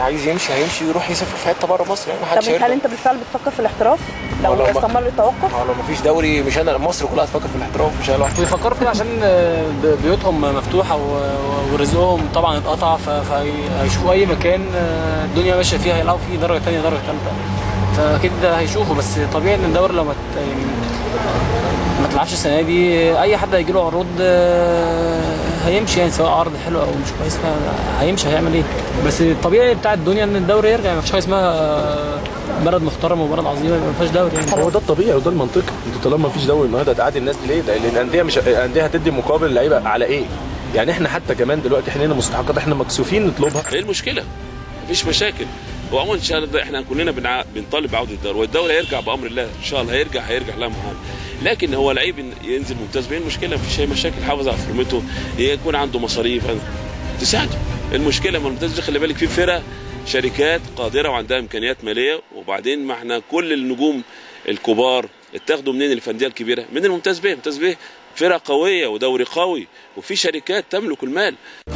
عايز يمشي هيمشي ويروح يسافر في حته بره مصر يعني. محدش طب هل انت بالفعل بتفكر في الاحتراف لو استمر التوقف؟ لو مفيش دوري مش انا، مصر كلها هتفكر في الاحتراف مش انا لوحدي. بيفكروا كده عشان بيوتهم مفتوحه ورزقهم طبعا اتقطع، فهيشوفوا اي مكان الدنيا ماشيه فيها هيلاقوا فيه درجه ثانيه درجه ثالثه، فاكيد هيشوفوا. بس طبيعي ان الدوري لو ما تلعبش السنه دي اي حد هيجي له عروض هيمشي يعني، سواء عرض حلو او مش كويس هيمشي هيعمل ايه. بس الطبيعي بتاع الدنيا ان الدوري يرجع، ما فيش حاجه اسمها بلد محترم وبلد عظيمه ما فيهاش دوري يعني. هو ده الطبيعي وده المنطقي. انتوا طالما ما فيش دوري النهارده هتقعدي الناس دي ليه؟ لان الانديه مش الانديه هتدي مقابل اللعيبه على ايه؟ يعني احنا حتى كمان دلوقتي احنا لنا مستحقات احنا مكسوفين نطلبها. ايه المشكله؟ مفيش مشاكل. وعموما ان شاء الله احنا كلنا بنطالب بعوده الدوري، والدوري هيرجع بامر الله ان شاء الله، هيرجع لا محال. لكن هو لعيب ينزل ممتاز بايه المشكله؟ مفيش اي مشاكل، يحافظ على فورمته، يكون عنده مصاريف تساعده. المشكله ما الممتاز خلي بالك في فرق شركات قادره وعندها امكانيات ماليه، وبعدين ما احنا كل النجوم الكبار اتاخدوا منين؟ الانديه الكبيره من الممتاز به. الممتاز به فرقه قويه ودوري قوي وفي شركات تملك المال.